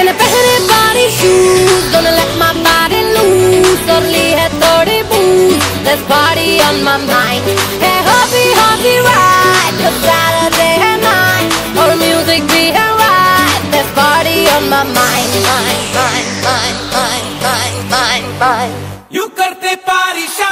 मैंने पहने भारी shoes, gonna let my body loose, कर ली है थोड़ी booze, there's party on my mind, है happy ride, cause Saturday है night, और music भी है right, there's party on my mind, mind. You करते पारी